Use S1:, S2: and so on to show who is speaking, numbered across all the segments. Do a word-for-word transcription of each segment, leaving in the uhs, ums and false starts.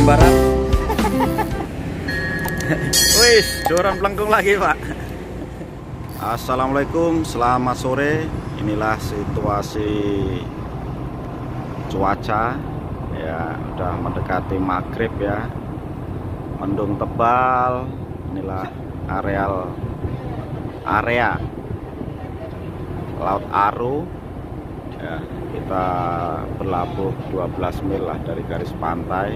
S1: Barat. Wis, joran pelengkung lagi, Pak. Assalamualaikum, selamat sore. Inilah situasi cuaca. Ya, udah mendekati maghrib ya. Mendung tebal. Inilah areal area Laut Aru. Ya, kita berlabuh dua belas mil lah dari garis pantai.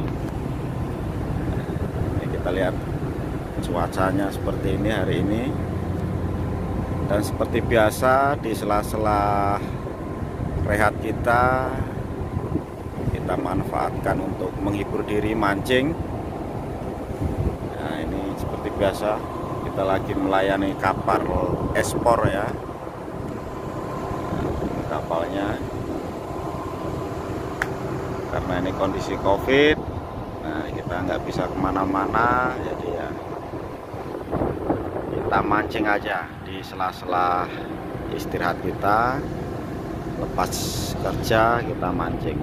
S1: Ini kita lihat cuacanya seperti ini hari ini. Dan seperti biasa di sela-sela rehat kita, kita manfaatkan untuk menghibur diri mancing. Nah, ini seperti biasa kita lagi melayani kapal ekspor ya. Kapalnya, karena ini kondisi COVID, nah kita nggak bisa kemana-mana, jadi ya kita mancing aja di sela-sela istirahat kita, lepas kerja kita mancing.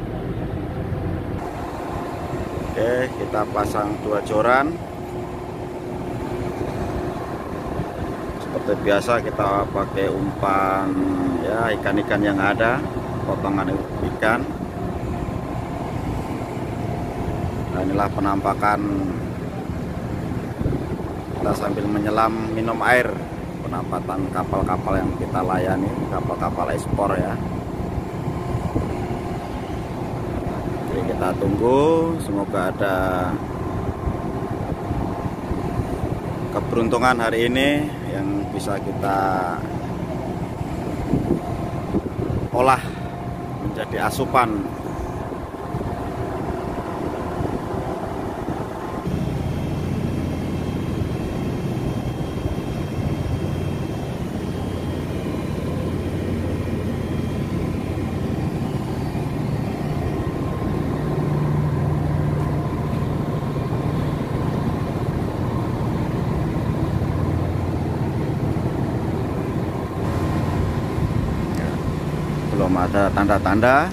S1: Oke, kita pasang dua joran. Seperti biasa kita pakai umpan ya, ikan-ikan yang ada, potongan ikan. Nah, inilah penampakan kita sambil menyelam minum air, penampakan kapal-kapal yang kita layani, kapal-kapal ekspor ya. Jadi kita tunggu, semoga ada keberuntungan hari ini yang bisa kita olah menjadi asupan. Belum ada tanda-tanda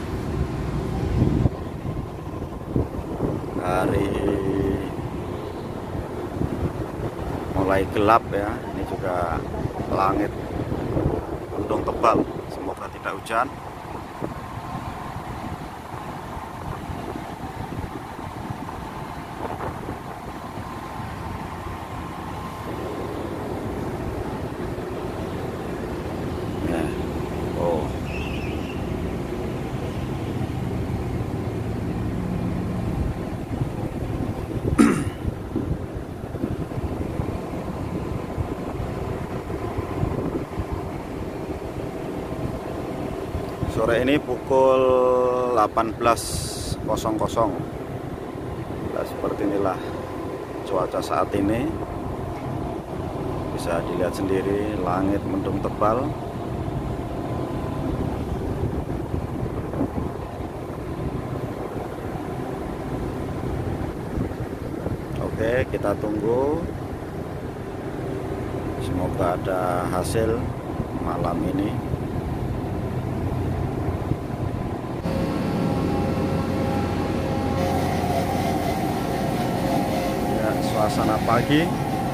S1: hari mulai gelap ya. Ini juga langit mendung tebal, semoga tidak hujan. Sore ini pukul delapan belas. Nah, seperti inilah cuaca saat ini. Bisa dilihat sendiri, langit mendung tebal. Oke, kita tunggu. Semoga ada hasil malam ini. Suasana pagi,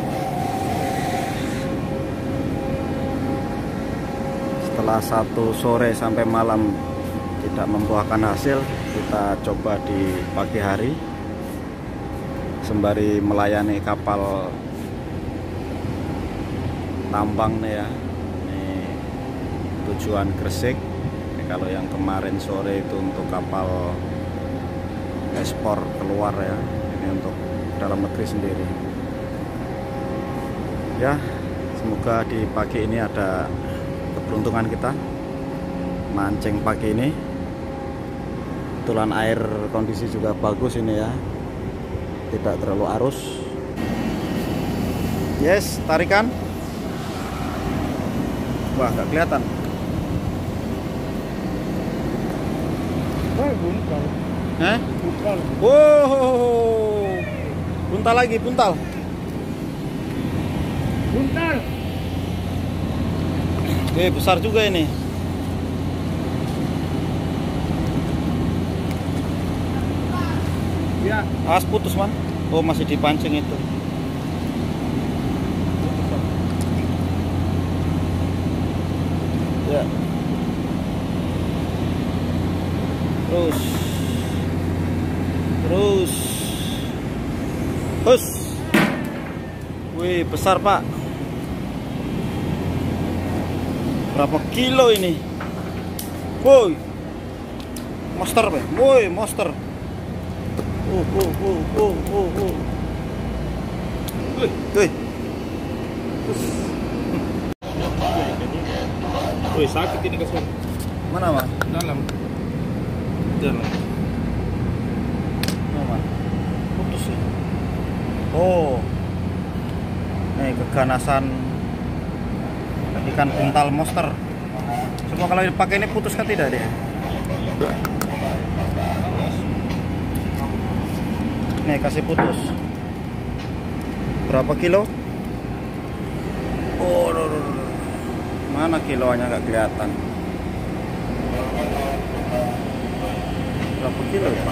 S1: setelah satu sore sampai malam tidak membuahkan hasil, kita coba di pagi hari sembari melayani kapal tambang nih ya. Ini tujuan Gresik. Ini kalau yang kemarin sore itu untuk kapal ekspor keluar ya, ini untuk dalam negeri sendiri ya. Semoga di pagi ini ada keberuntungan kita mancing pagi ini. Kebetulan air kondisi juga bagus ini ya, tidak terlalu arus. Yes, tarikan. Wah, nggak kelihatan.
S2: Wah, buntal.
S1: Eh?
S2: Buntal.
S1: Wow. Buntal lagi, buntal.
S2: Buntal.
S1: Oke, besar juga ini.
S2: Iya.
S1: Awas putus man. Oh masih dipancing itu. Ya. Terus. Terus. Hus. Wih besar pak. Berapa kilo ini? Woi. Monster pak. Woi monster. Uh, uh, uh, uh, uh, uh. Wih, wih.
S2: Wih, sakit ini kasur.
S1: Mana, Mas?
S2: Dalam. Dalam.
S1: Mana? Putus ya. Oh. Nih keganasan ikan buntal monster. Coba kalau dipakai ini putus kan tidak dia? Nih kasih putus. Berapa kilo? Oh, do, do, do. Mana kilonya nggak kelihatan? Berapa kilo ya?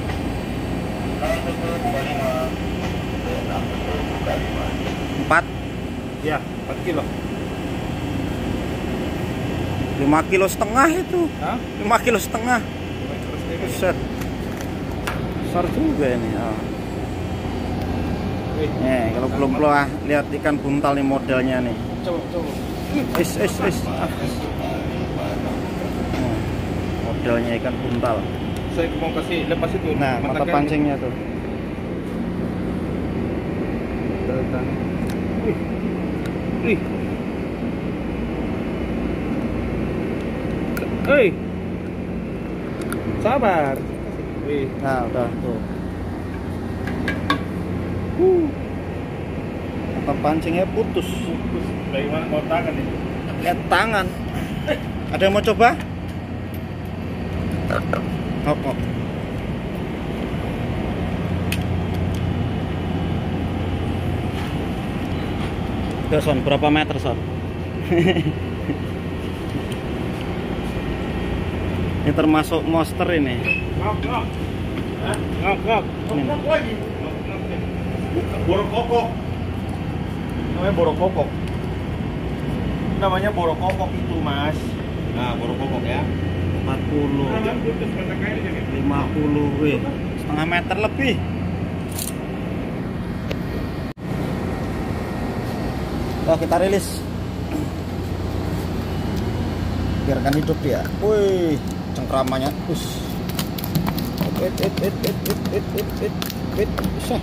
S1: Empat?
S2: Ya, empat kilo.
S1: Lima kilo setengah itu.
S2: Hah?
S1: Lima kilo setengah. Buset. Besar juga ini. Oh. Nih, kalau belum pernah lihat ikan buntal nih modelnya nih.
S2: Coba, coba.
S1: Is, is, is. Ah. Nah, modelnya ikan buntal.
S2: Saya mau kasih lepas itu.
S1: Nah, mata pancingnya tuh.
S2: Wih. Wih. Hei. Sabar. Wih.
S1: Nah, udah tuh. Uh. Mata pancingnya putus.
S2: Putus. Bagaimana mau tangan ini?
S1: Lihat tangan. Ada yang mau coba? Hop, hop. Udah Son, berapa meter Son? Ini termasuk monster ini.
S2: Ngok, ngok. Hah? Ngok, ngok. Ngok lagi. Borok kokok. Namanya borok kokok. Namanya borok kokok itu, Mas. Nah, borok kokok ya.
S1: empat puluh, lima puluh, weh, setengah meter lebih. Oh, kita rilis. Biarkan hidup dia. Wih, cengkramannya. Us. Wait, wait, wait, wait, wait, wait, wait, wait, wait, bisa.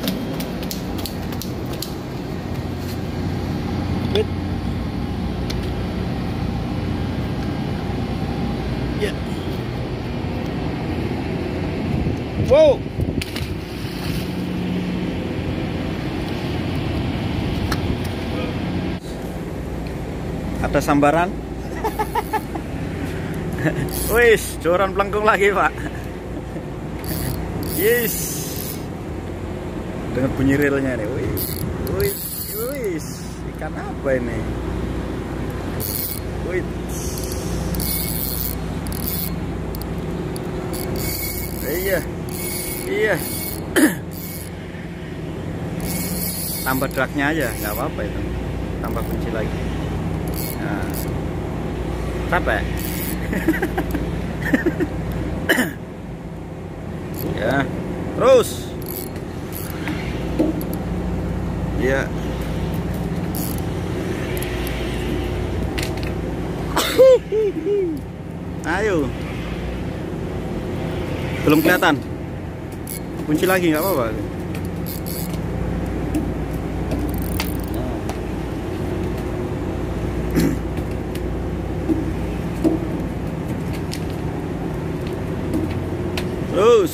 S1: Wait. Ya. Wow. Ada sambaran. Wis, joran pelengkung lagi, Pak. Yes. Dengan bunyi reelnya nih. Wis. Wis, wis. Ikan apa ini? Wis. Iya. Iya. Tambah dragnya aja, nggak apa-apa itu. Tambah kunci lagi. Nah. Capek. Ya, terus. Ya. Ayo. Belum kelihatan. Kunci lagi nggak apa-apa. Terus.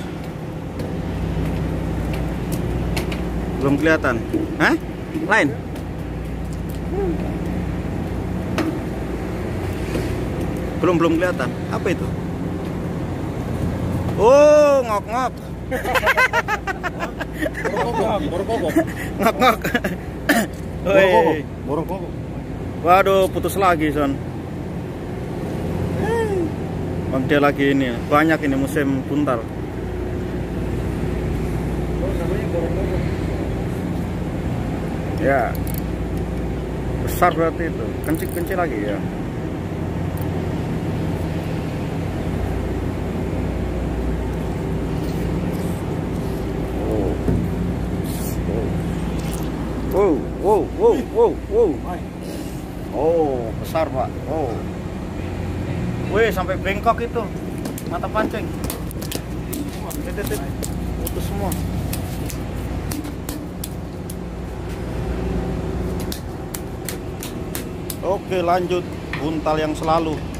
S1: Belum kelihatan. Hah? Lain? Belum belum kelihatan. Apa itu? Oh, ngok-ngok.
S2: Borok-borok.
S1: Ngok-ngok.
S2: Borok-borok. Borok-borok.
S1: Waduh, putus lagi, Son. Bang dia lagi ini, banyak ini musim buntal.
S2: namanya borok-borok.
S1: Ya, besar berarti itu, kencing-kencing lagi ya. Oh, wow, wow, wow, wow, wow. Oh, besar Pak. Oh, wih, sampai bengkok itu mata pancing. Titit, putus semua. Oke, lanjut buntal yang selalu.